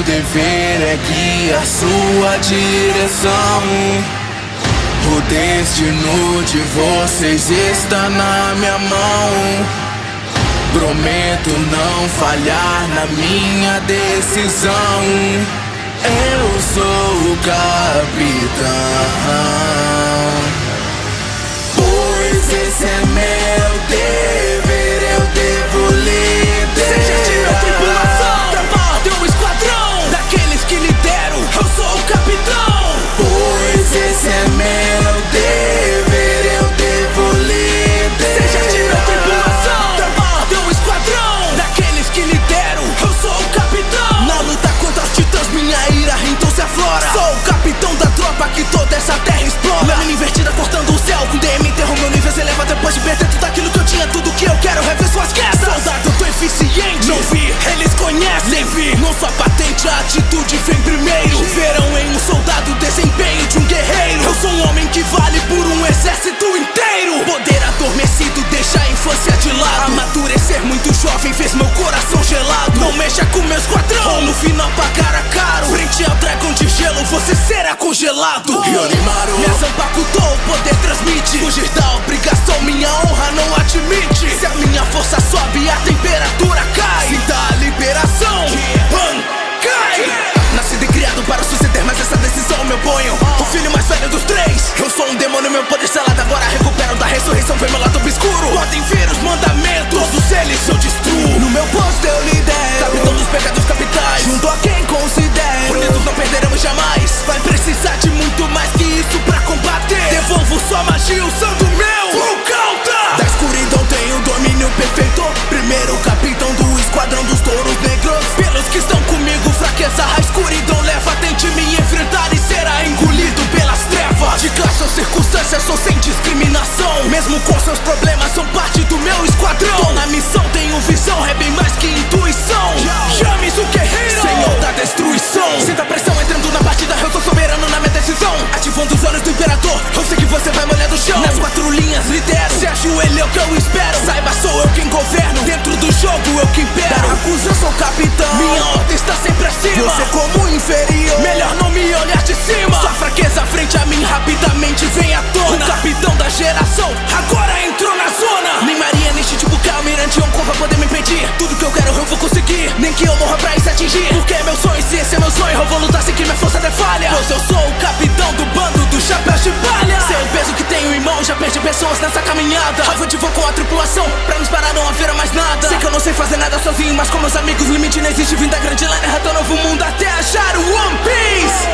dever é guiar sua direção. O destino de vocês está na minha mão. Prometo não falhar na minha decisão. Eu sou o capitão, pois esse é meu dever, eu devo liderar. Seja de meu tripulação, tropa, ordem ou esquadrão, daqueles que lideram, eu sou o capitão. Pois esse é meu dever, eu devo liderar. Seja de meu tripulação, tropa, ordem ou esquadrão, daqueles que lideram, eu sou o capitão. Na luta contra os titãs, minha ira então se aflora. Sou o capitão da tropa que toda essa terra explora. Lâmina invertida cortando o céu, com DM enterro meu nível se eleva depois de perder tudo aquilo que eu tinha. Tudo que eu quero, rever suas guerras. Soldado, tô eficiente, não vi, eles conhecem, nem vi. Não só patente, a atitude vem primeiro. Verão em um soldado o desempenho de um guerreiro. Eu sou um homem que vale por um exército inteiro. Poder adormecido deixa a infância de lado. Amadurecer muito jovem fez meu coração gelado. Não mexa com meu esquadrão, ou no final pagará caro. Frente ao dragão de gelo você será congelado. Yorimaru, minha Zanpakuto, o poder transmite. Fugir da obrigação, minha honra não admite. Se a minha força sobe, a temperatura cai. Sinta a liberação, cai. Nascido e criado para suceder, mas essa decisão me oponho. O filho mais velho dos três. Eu sou um demônio, meu poder selado agora recupero da ressurreição. Vem meu lado obscuro. Podem vir os mandamentos, todos eles eu destruo. No meu posto eu lidero, capitão dos pecados capitais. Junto a quem considero, unidos não perderemos jamais. Vai precisar de muito mais que isso pra combater. Devolvo sua magia usando meu Full Counter. Da escuridão tenho domínio perfeito. Primeiro capitão do esquadrão dos touros negros. Pelos que estão comigo, fraqueza, a escuridão leva. Tente me enfrentar e será engolido pelas trevas. De classe ou circunstância, sou sem discriminação. Mesmo com seus problemas, são parte do meu esquadrão. Tô na missão, tenho visão, é bem mais que intuição. Chame-se o guerreiro, senhor da destruição. Sinta a pressão entrando na partida, eu sou soberano na minha decisão. Ativando os olhos do imperador, eu sei que você vai molhar do chão. Nas 4 linhas lidero, se ajoelha é o que eu espero. Saiba, sou eu quem governo, dentro do jogo eu que impero. Da Rakuza eu sou capitão, minha ordem está sempre acima. Você como inferior, melhor não me olhar de cima. Sua fraqueza frente a mim rapidamente vem à tona. O capitão da geração agora entrou na zona. Nem Maria, nem Shichibukai, Almirante Yonkou vai poder me impedir. Tudo que eu quero eu vou conseguir, nem que eu morra pra isso atingir. Porque é meu sonho, se esse é meu sonho, eu vou lutar sem que minha força dê falha. Pois eu sou o capitão do bando dos chapéus de palha. Sei o peso que tenho em mão, já perdi pessoas nessa caminhada. Avante vou com a tripulação, pra nos parar não haverá mais nada. Sei que eu não sei fazer nada sozinho, mas com meus amigos limite não existe. Vim da grande line, retorno novo mundo até achar o One Piece.